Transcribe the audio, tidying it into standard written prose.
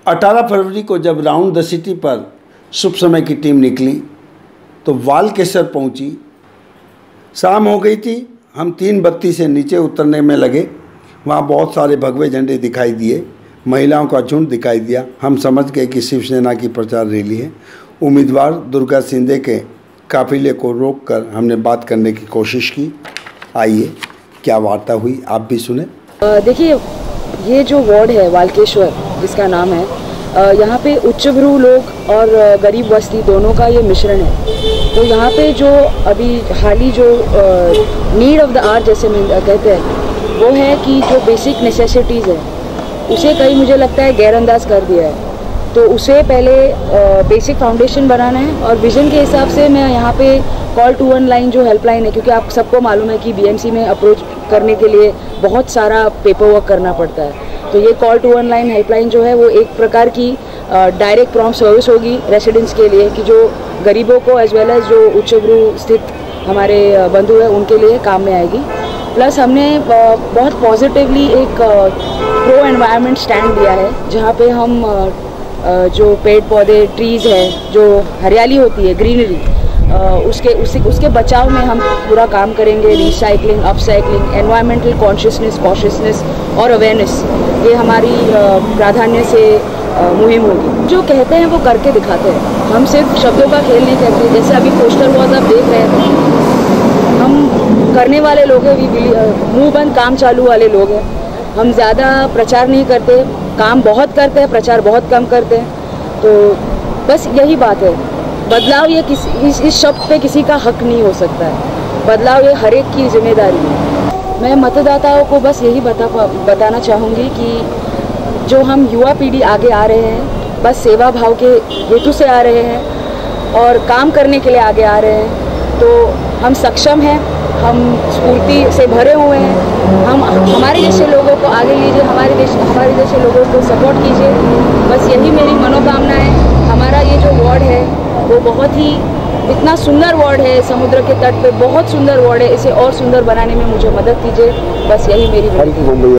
18 फरवरी को जब round the city पर शुभ समय की टीम निकली तो वालकेश्वर पहुंची। शाम हो गई थी, हम 3 बत्ती से नीचे उतरने में लगे। वहाँ बहुत सारे भगवे झंडे दिखाई दिए, महिलाओं का झुंड दिखाई दिया। हम समझ गए कि शिवसेना की प्रचार रैली है। उम्मीदवार दुर्गा सिंधे के काफिले को रोककर हमने बात करने की कोशिश की। आइए क्या वार्ता हुई आप भी सुने। देखिए, ये जो वार्ड है वालकेश्वर जिसका नाम है, यहाँ पे उच्चभ्रू लोग और गरीब बस्ती दोनों का ये मिश्रण है। तो यहाँ पे जो अभी हाल ही जो नीड ऑफ द आवर जैसे कहते हैं वो है कि जो बेसिक नेसेसिटीज़ है उसे कहीं मुझे लगता है गैरअंदाज कर दिया है। तो उसे पहले बेसिक फाउंडेशन बनाना है और विजन के हिसाब से मैं यहाँ पे कॉल टू वन लाइन जो हेल्पलाइन है, क्योंकि आप सबको मालूम है कि बीएमसी में अप्रोच करने के लिए बहुत सारा पेपर वर्क करना पड़ता है। तो ये call two one line helpline जो है वो एक प्रकार की डायरेक्ट प्रॉम्प्ट सर्विस होगी रेसिडेंट्स के लिए कि जो गरीबों को एज वेल एज जो उच्चभ्रू स्थित हमारे बंधु हैं उनके लिए काम में आएगी। प्लस हमने बहुत पॉजिटिवली एक प्रो एनवायरनमेंट स्टैंड लिया है, जहाँ पे हम जो पेड़ पौधे ट्रीज़ है, जो हरियाली होती है ग्रीनरी, उसके बचाव में हम पूरा काम करेंगे। रिसाइकलिंग, अपसाइकलिंग, एनवायरमेंटल कॉन्शियसनेस और अवेयरनेस, ये हमारी प्राधान्य से मुहिम होगी। जो कहते हैं वो करके दिखाते हैं, हम सिर्फ शब्दों का खेल नहीं करते। जैसे अभी पोस्टर वॉज आप देख रहे हैं, हम करने वाले लोग हैं, मुंह बंद काम चालू वाले लोग हैं। हम ज़्यादा प्रचार नहीं करते, काम बहुत करते हैं, प्रचार बहुत कम करते हैं। तो बस यही बात है। बदलाव ये इस शब्द पे किसी का हक नहीं हो सकता है। बदलाव ये हर एक की जिम्मेदारी है। मैं मतदाताओं को बस यही बताना चाहूँगी कि जो हम युवा पीढ़ी आगे आ रहे हैं, बस सेवा भाव के हेतु से आ रहे हैं और काम करने के लिए आगे आ रहे हैं। तो हम सक्षम हैं, हम स्फूर्ति से भरे हुए हैं। हम हमारे जैसे लोगों को आगे लीजिए, हमारे जैसे लोगों को सपोर्ट कीजिए। बस यही मेरी मनोकामना है। हमारा ये जो वार्ड है वो बहुत ही इतना सुंदर वार्ड है, समुद्र के तट पे बहुत सुंदर वार्ड है। इसे और सुंदर बनाने में मुझे मदद कीजिए, बस यही मेरी विनती है।